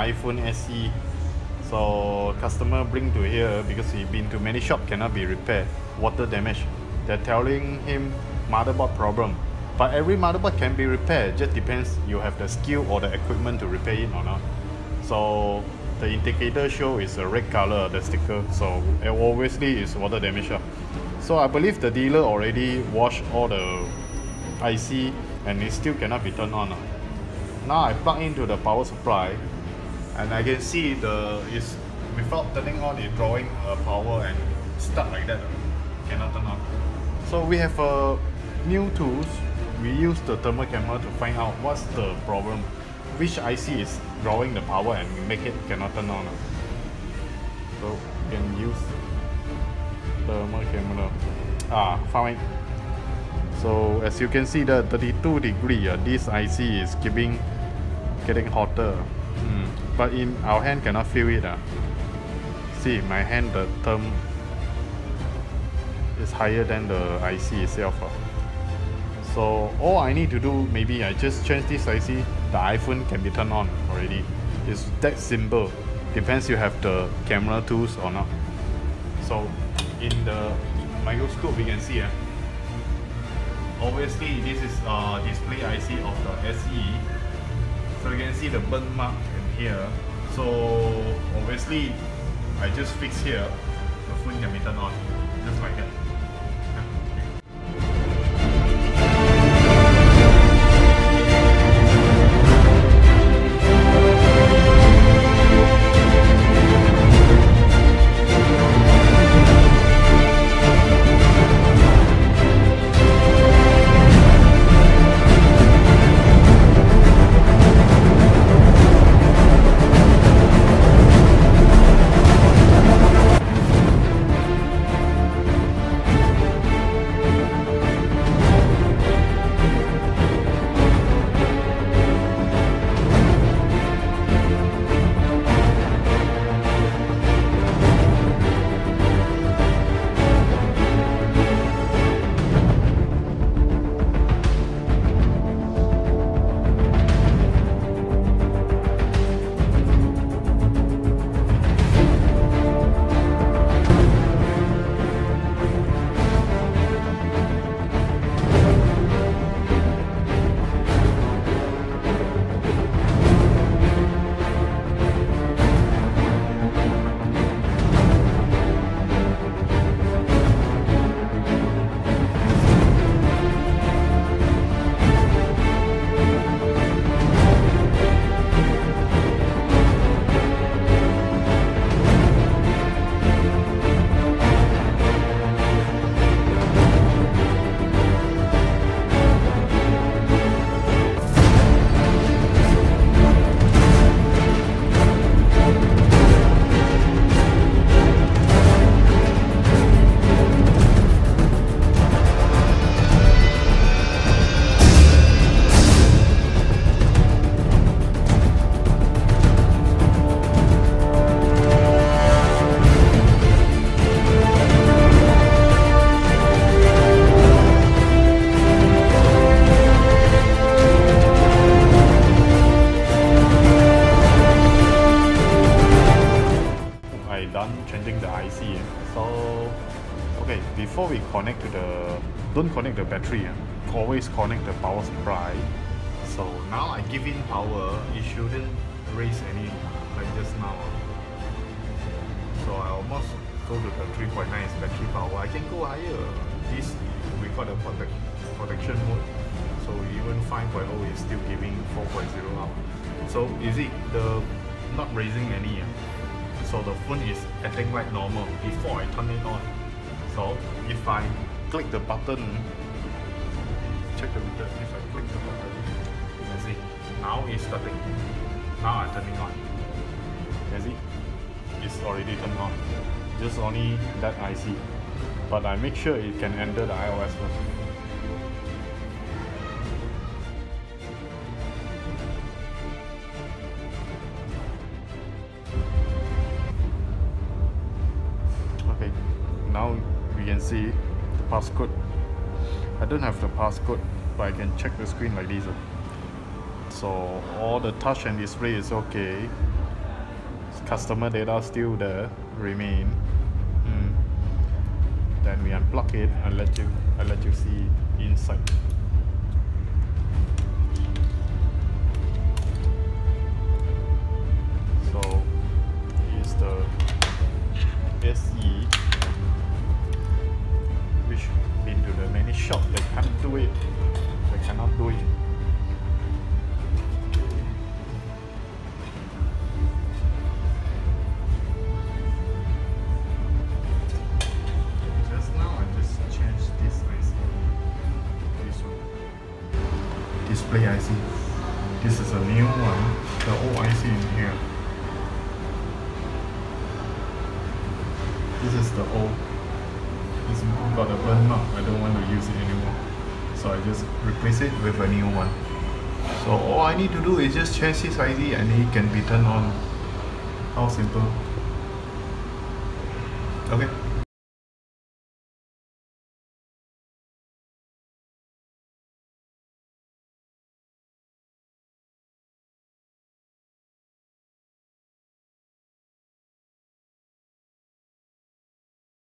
iPhone SE. So customer bring to here because he been to many shop, cannot be repaired, water damage. They're telling him motherboard problem, but every motherboard can be repaired, just depends you have the skill or the equipment to repair it or not. So the indicator show is a red color, the sticker, so it obviously is water damage. So I believe the dealer already washed all the IC and it still cannot be turned on. Now I plug into the power supply and I can see is without turning on, it's drawing power and stuck like that, cannot turn on. So we have new tools. We use the thermal camera to find out what's the problem, which IC is drawing the power and make it cannot turn on. So you can use thermal camera. Found it. So as you can see, the 32 degree, this IC is getting hotter. But in our hand cannot feel it. See, my hand, the term is higher than the IC itself. So all I need to do, maybe I just change this IC, the iPhone can be turned on already. It's that simple. Depends you have the camera tools or not. So in the microscope we can see, obviously this is display IC of the SE. So you can see the burn mark in here. So obviously I just fix here, the phone can be turned on, just like that. Changing the IC. So okay, before we connect to don't connect the battery, always connect the power supply. So now I give in power, it shouldn't raise any like just now. So I almost go to the 3.9 battery power. I can go higher. This we call the protection mode. So even 5.0 is still giving 4.0 out. So you see the not raising any. So the phone is acting like normal before I turn it on. So if I click the button, check the meter, if I click the button, you can see now it's starting. Now I'm turning on. You can see it's already turned on. Just only that IC. But I make sure it can enter the iOS first. Now we can see the passcode. I don't have the passcode, but I can check the screen like this. So all the touch and display is okay. customer data still there remain. Then we unplug it and let you see inside. So here's the SE, which been to the many shops they can't do it. They cannot do it. Display IC. This is a new one, the old IC in here. This is the old. It's got a burn mark. I don't want to use it anymore. So I just replace it with a new one. So all I need to do is just change this IC and it can be turned on. How simple. Okay.